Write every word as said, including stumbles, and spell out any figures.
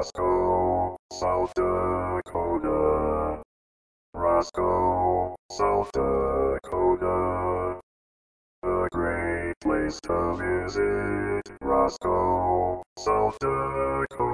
Roscoe, South Dakota. Roscoe, South Dakota. A great place to visit. Roscoe, South Dakota.